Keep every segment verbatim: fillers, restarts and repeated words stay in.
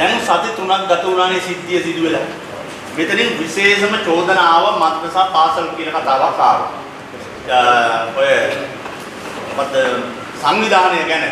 දැන් සති තුනක් ගත වුණානේ සිද්ධිය සිදු වෙලා. මෙතනින් විශේෂම චෝදනාව මද්රසා පාසල් කියන කතාවක් ආවා. ඔය මොකද සංවිධානය ගැන.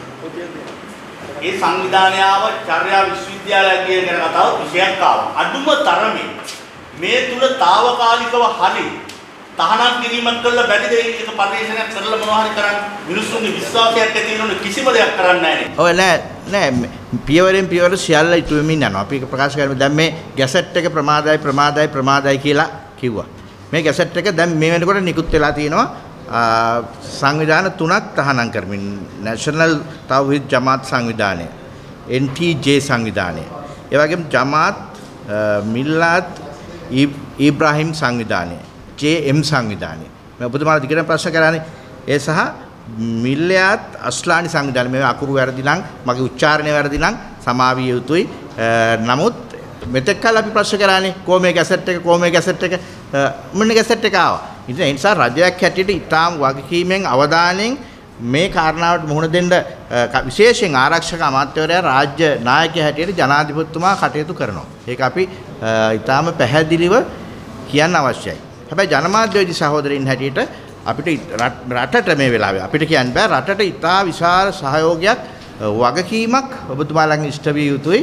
ඒ සංවිධානය ආව චර්යා විශ්වවිද්‍යාලය කියන කතාව විශේෂයක් ආවා. අදුම තරමේ මේ තුල తాවකාලිකව හරි තහනම් කිරීමක් කළා බැරිද ඒක පරිශීලනයක් කරලා මොනවා හරි කරන්න මිනිස්සුන්ගේ විශ්වාසයක් ඇති වෙනවනේ කිසිම දෙයක් කරන්නේ නැහැ නේ. ඔය නෑ නෑ පියවරෙන් පියවර සියල්ල ඉටු වෙමින් යනවා. අපි ඒක ප්‍රකාශ කරමු. දැන් මේ ගැසට් එක ප්‍රමාදයි ප්‍රමාදයි ප්‍රමාදයි කියලා කිව්වා. මේ ගැසට් එක දැන් මේ වෙනකොට නිකුත් වෙලා තියෙනවා සංවිධාන තුනක් තහනම් කරමින් නැෂනල් තවහීද් ජමාත් සංවිධානය, එන් ටී ජේ සංවිධානය, ඒ වගේම ජමාත් මිල්ලාත් ඉබ්‍රාහිම් සංවිධානය, ජේ එම් සංවිධානය. මම ඔබතුමාලා දිගටම ප්‍රශ්න කරානේ. ඒ සහ මිල්ලාත් අස්ලානි සංවිධානය. මේ අකුරු වැරදි නම් මගේ උච්චාරණය වැරදි නම් සමාවිය යුතුයි. නමුත් මෙතෙක් කල අපි ප්‍රශ්න කරානේ කොහොමද ගැසට් එක කොහොමද ගැසට් එක මොන ගැසට් එක ආවා. ඉතින් ඒ නිසා රජයක් හැටියට ඉතාම වගකීමෙන් අවධානයෙන් මේ කාරණාවට මුහුණ දෙන්න විශේෂයෙන් ආරක්ෂක අමාත්‍යවරයා රාජ්‍ය නායකයා හැටියට ජනාධිපතිතුමා කටයුතු කරනවා. ඒක අපි ඉතාම පැහැදිලිව කියන්න අවශ්‍යයි. හැබැයි ජනමාධ්‍යවේදී සහෝදරින් හැටියට අපිට රටට මේ වෙලාවේ අපිට කියන්න බෑ රටට ඉතා විශාල සහයෝගයක් වගකීමක් ඔබතුමාලගෙන් ඉෂ්ට විය යුතුයි.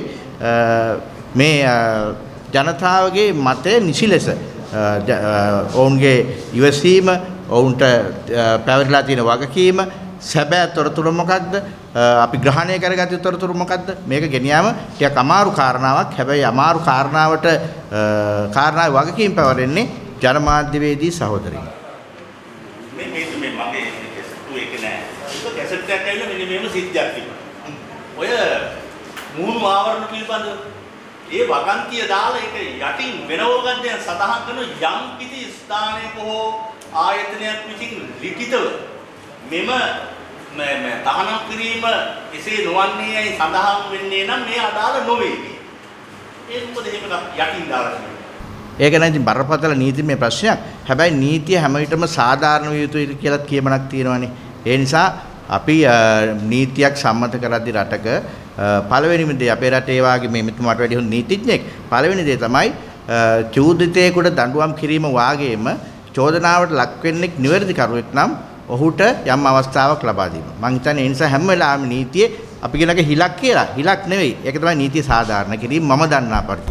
මේ ජනතාවගේ මතය නිසි ලෙස ඔවුන්ගේ ඉවසීම ඔවුන්ට පැවරිලා තියෙන වගකීම සැබෑ තොරතුරු මොකක්ද අපි ග්‍රහණය කරගත්තු තොරතුරු මොකක්ද මේක ගෙනියම ටිකක් අමාරු කාරණාවක්. හැබැයි අමාරු කාරණාවට කාරණාවේ වගකීම් පැවරෙන්නේ ජනමාධ්‍යවේදී සහෝදරින්. මේ මේ මේ මගේ කෙසට් එක නෑ. ඒක කෙසට් එකක් ඇවිල්ලා මෙන්න මේම සිද්ධියක් තිබුණා. ඔය මූණු ආවරණ පිළිබඳව ඒ වගන්තිය දාලා ඒක යටින් වෙනව ගන්න සතහන් කරන යම් කිසි ස්ථානයක හෝ ආයතනයක් විසින් ලිඛිතව මෙම මේ තහනම් කිරීම එසේ නොවන්නේයි සඳහන් වෙන්නේ නම් මේ අදාළ නොවේ. ඒක මොකද එහෙම යටින් දාලා තියෙන්නේ. ඒක නම් ඉතින් බරපතල නීතිමය ප්‍රශ්නයක්. හැබැයි නීතිය හැම විටම සාධාරණ විය යුතුයි කියලා කියමනක් තියෙනවානේ. ඒ නිසා අපි නීතියක් සම්මත කරද්දී රටක පළවෙනිම දේ අපේ රටේ වාගේ මේ මෙතුමාට වැඩි හොඳ නීතිඥයෙක් පළවෙනි දේ තමයි චූදිතයෙකුට දඬුවම් කිරීම වාගේම චෝදනාවට ලක් වෙන්නෙක් නිවැරදි කරුවෙක් නම් ඔහුට යම් අවස්ථාවක් ලබා දීම. මම හිතන්නේ ඒ නිසා හැම වෙලාවෙම නීතියේ අපි කියනක හිලක් කියලා. හිලක් නෙවෙයි. ඒක තමයි නීතිය සාධාරණ කිරීම මම දන්නා පරිදි.